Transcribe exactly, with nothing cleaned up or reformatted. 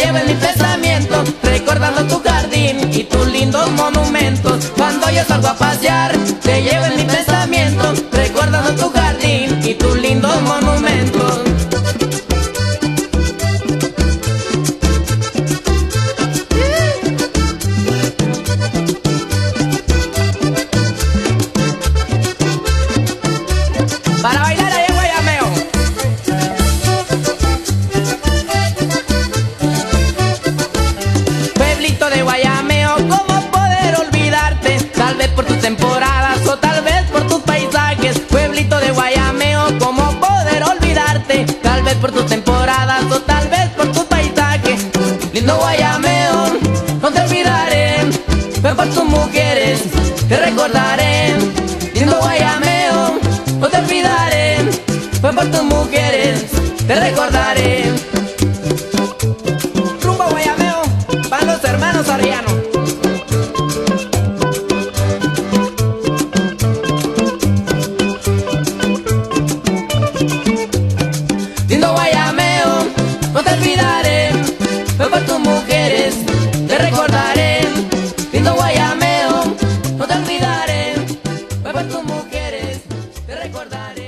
llevo en mi pensamiento, recordando tu jardín y tus lindos monumentos. Cuando yo salgo a pasear, te llevo en mi pensamiento, recordando tu jardín y tus lindos monumentos. Para bailar ahí en Guayameo. Pueblito de Guayameo, ¿cómo poder olvidarte? Tal vez por tus temporadas o tal vez por tus paisajes. Pueblito de Guayameo, ¿cómo poder olvidarte? Tal vez por tus temporadas o tal vez por tus paisajes. Lindo Guayameo, no te olvidaré. Ven por tus mujeres, te recordaré. Lindo Guayameo, no te olvidaré. Ven por tus mujeres, te recordaré. Rumbo a Guayameo, van los hermanos Arellano. Lindo Guayameo, no te olvidaré. Ven por tus mujeres, te recordaré. Lindo Guayameo, no te olvidaré. Ven por tus mujeres, te recordaré.